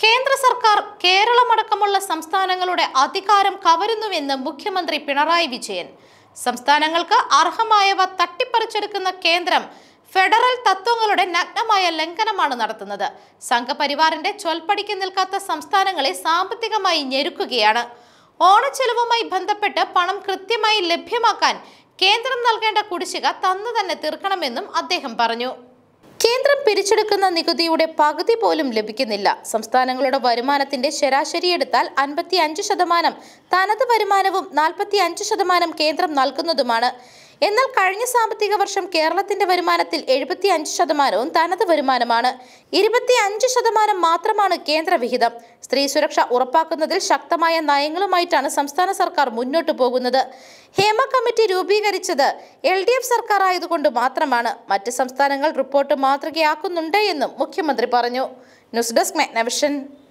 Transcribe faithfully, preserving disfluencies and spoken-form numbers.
കേന്ദ്ര സർക്കാർ കേരളമടക്കമുള്ള സംസ്ഥാനങ്ങളുടെ അധികാരം കവരുന്നുവെന്ന് മുഖ്യമന്ത്രി പിണറായി വിജയൻ. സംസ്ഥാനങ്ങൾക്ക് അർഹമായവ തട്ടിപ്പറിച്ചെടുക്കുന്ന കേന്ദ്രം ഫെഡറൽ തത്വങ്ങളുടെ നഗ്നമായ ലംഘനമാണ് നടത്തുന്നത്. സംഘപരിവാറിന്റെ ചൊൽപ്പടിക്ക് നിൽക്കാത്ത സംസ്ഥാനങ്ങളെ സാമ്പത്തികമായി ഞെരുക്കുകയാണ്. ഓണച്ചെലവുമായി ബന്ധപ്പെട്ട് പണം കൃത്യമായി ലഭ്യമാക്കാൻ കേന്ദ്രം നൽകേണ്ട കുടിശ്ശിക തന്നു തന്നെ തീർക്കണമെന്നും അദ്ദേഹം പറഞ്ഞു. കേന്ദ്രം പിരിച്ചെടുക്കുന്ന നികുതിയുടെ പകുതി പോലും ലഭിക്കുന്നില്ല. സംസ്ഥാനങ്ങളുടെ വരുമാനത്തിന്റെ ശരാശരി എടുത്താൽ അൻപത്തി അഞ്ച് ശതമാനം തനത് വരുമാനവും നാൽപ്പത്തി അഞ്ച് ശതമാനം കേന്ദ്രം നൽകുന്നതുമാണ്. എന്നാൽ കഴിഞ്ഞ സാമ്പത്തിക വർഷം കേരളത്തിന്റെ വരുമാനത്തിൽ എഴുപത്തി അഞ്ച് ശതമാനവും തനത് വരുമാനമാണ്. ഇരുപത്തി അഞ്ച് ശതമാനം മാത്രമാണ് കേന്ദ്ര വിഹിതം. സ്ത്രീ സുരക്ഷ ഉറപ്പാക്കുന്നതിൽ ശക്തമായ നയങ്ങളുമായിട്ടാണ് സംസ്ഥാന സർക്കാർ മുന്നോട്ടു പോകുന്നത്. ഹേമ കമ്മിറ്റി രൂപീകരിച്ചത് എൽ ഡി എഫ് സർക്കാർ ആയതുകൊണ്ട് മാത്രമാണ്. മറ്റ് സംസ്ഥാനങ്ങൾ റിപ്പോർട്ട് മാതൃകയാക്കുന്നുണ്ട് എന്നും മുഖ്യമന്ത്രി പറഞ്ഞു. News desk മെഗ്നവിഷൻ.